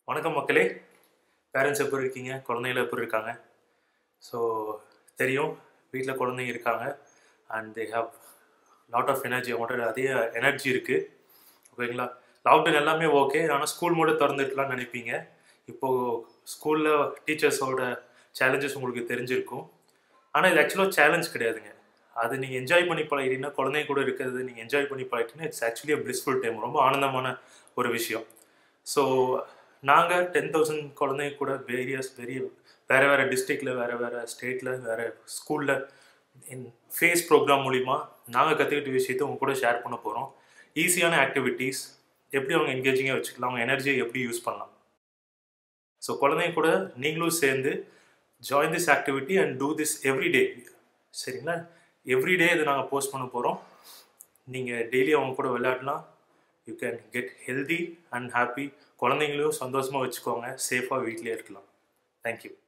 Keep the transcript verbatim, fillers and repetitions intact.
வணக்கம் மக்களே. பேரண்ட்ஸ் எப்படி இருக்கீங்க? குழந்தைகள் எப்படி இருக்காங்க? ஸோ தெரியும், வீட்டில் குழந்தைங்க இருக்காங்க and they have lot of energy. அவங்கள்ட்ட அதே எனர்ஜி இருக்குது. ஓகேங்களா? லாக்டவுன் எல்லாமே ஓகே, ஆனால் ஸ்கூல் மட்டும் திறந்துருக்கலாம்னு நினைப்பீங்க. இப்போது ஸ்கூலில் டீச்சர்ஸோட சேலஞ்சஸ் உங்களுக்கு தெரிஞ்சிருக்கும். ஆனால் இது ஆக்சுவலாக சேலஞ்ச் கிடையாதுங்க. அது நீங்கள் என்ஜாய் பண்ணி பழகிட்டீங்கன்னா, குழந்தைங்க கூட இருக்கிறது நீங்கள் என்ஜாய் பண்ணி பழகிட்டீங்கன்னா, it's actually a blissful time. ரொம்ப ஆனந்தமான ஒரு விஷயம். ஸோ நாங்கள் டென் தௌசண்ட் குழந்தைங்க கூட வேரியஸ் வெரிய வேறு வேறு டிஸ்ட்ரிக்டில், வேறு வேறு ஸ்டேட்டில், வேறு ஸ்கூலில் இன் ஃபேஸ் ப்ரோக்ராம் மூலிமா நாங்கள் கற்றுக்கிட்ட விஷயத்தை உங்க கூட ஷேர் பண்ண போகிறோம். ஈஸியான ஆக்டிவிட்டீஸ், எப்படி அவங்க என்கேஜிங்காக வச்சுக்கலாம், அவங்க எனர்ஜியை எப்படி யூஸ் பண்ணலாம். ஸோ குழந்தைங்க கூட நீங்களும் சேர்ந்து join this activity and do this everyday. சரிங்களா? எவ்ரிடே இதை நாங்கள் போஸ்ட் பண்ண போகிறோம். நீங்கள் டெய்லி அவங்க கூட விளையாடலாம். You can get healthy and happy. குழந்தைங்களையும் சந்தோஷமாக வச்சுக்கோங்க. சேஃபாக வீட்டிலே இருக்கலாம். தேங்க்யூ.